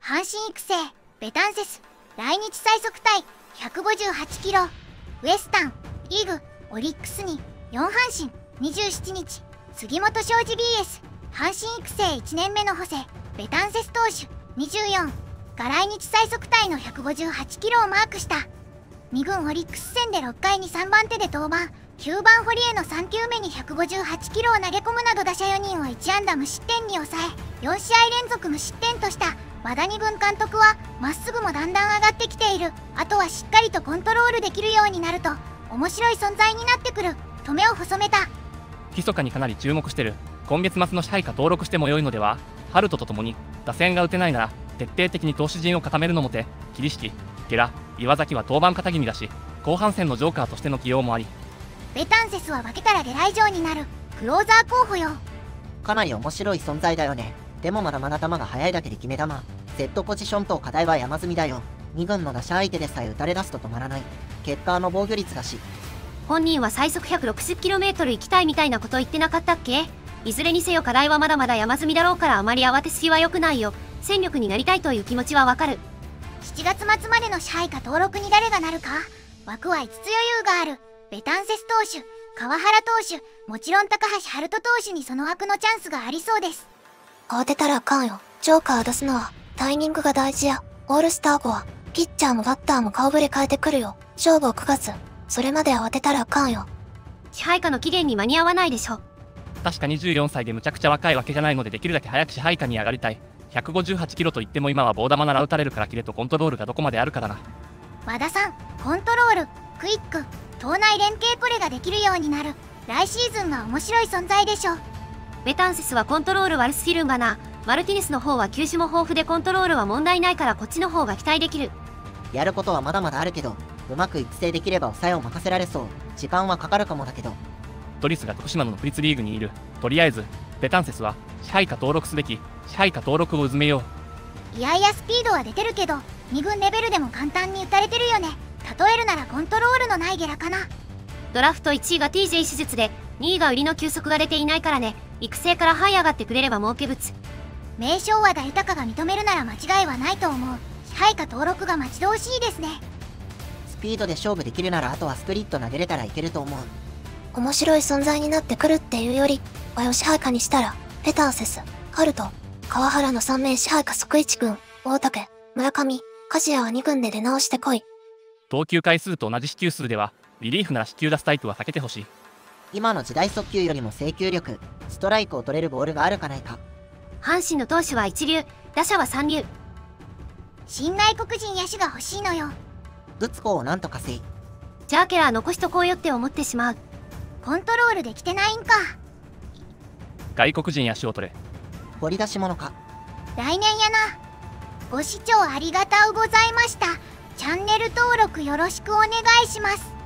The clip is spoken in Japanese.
阪神育成ベタンセス来日最速タイ158キロ。ウエスタンリーグオリックスに4阪神27日杉本昌司 BS 阪神育成1年目の補正ベタンセス投手24が来日最速タイの158キロをマークした。2軍オリックス戦で6回に3番手で登板。9番堀江の3球目に158キロを投げ込むなど打者4人を1安打無失点に抑え4試合連続無失点とした和田二軍監督は、まっすぐもだんだん上がってきている、あとはしっかりとコントロールできるようになると面白い存在になってくると目を細めた。 密かにかなり注目してる。今月末の支配下登録しても良いのでは。ハルトとともに打線が打てないなら徹底的に投手陣を固めるのも手。桐敷、ゲ岩崎は登板肩気味だし、後半戦のジョーカーとしての起用もあり、 ベタンセスは負けたら下来場になるクローザー候補よ。 かなり面白い存在だよね。でもまだまだ球が速いだけで決め球。セットポジションと課題は山積みだよ。2軍の打者相手でさえ打たれ出すと止まらない。結果防御率だし。 本人は最速 160km 行きたいみたいなこと言ってなかったっけ。いずれにせよ課題はまだまだ山積みだろうから、あまり慌てすぎは良くないよ。戦力になりたいという気持ちはわかる。 7月末までの支配下登録に誰がなるか。枠は5つ余裕がある。ベタンセス投手、川原投手、もちろん高橋遥人投手にその枠のチャンスがありそうです。 慌てたらあかんよ。ジョーカー出すのはタイミングが大事や。オールスター後はピッチャーもバッターも顔ぶれ変えてくるよ。勝負を9月。それまで慌てたらあかんよ。 支配下の期限に間に合わないでしょ。 確か24歳でむちゃくちゃ若いわけじゃないので、できるだけ早く支配下に上がりたい。158キロといっても今は棒玉なら打たれるから、キレとコントロールがどこまであるかだな。 和田さん、コントロール、クイック、投内連携、これができるようになる。来シーズンは面白い存在でしょ。 ベタンセスはコントロール悪すぎるんがな。マルティネスの方は球種も豊富でコントロールは問題ないから、こっちの方が期待できる。 やることはまだまだあるけど、うまく育成できれば抑えを任せられそう。時間はかかるかもだけど。 ドリスが徳島のプリツリーグにいる。とりあえずベタンセスは支配下登録すべき。支配下登録をうずめよう。いやいやスピードは出てるけど2軍レベルでも簡単に打たれてるよね。例えるならコントロールのないゲラかな。 ドラフト1位が TJ 手術で2位が売りの球速が出ていないからね。育成から這い上がってくれれば儲け物。 名将和田豊が認めるなら間違いはないと思う。支配下登録が待ち遠しいですね。 スピードで勝負できるなら、あとはスプリット投げれたらいけると思う。 面白い存在になってくるっていうより、和よ支配下にしたらベタンセス、ハルト、川原の3名支配下即1軍、大竹、村上、梶谷は2軍で出直してこい。 投球回数と同じ支給数ではリリーフなら支給出すタイプは避けてほしい。 今の時代速球よりも制球力、ストライクを取れるボールがあるかないか。 阪神の投手は一流、打者は三流。 新外国人野手が欲しいのよ。 打つ子をなんとかせい。 ジャーケラー残しとこうよって思ってしまう。 コントロールできてないんか。 外国人野手を取れ。 掘り出し物か。 来年やな。ご視聴ありがとうございました。チャンネル登録よろしくお願いします。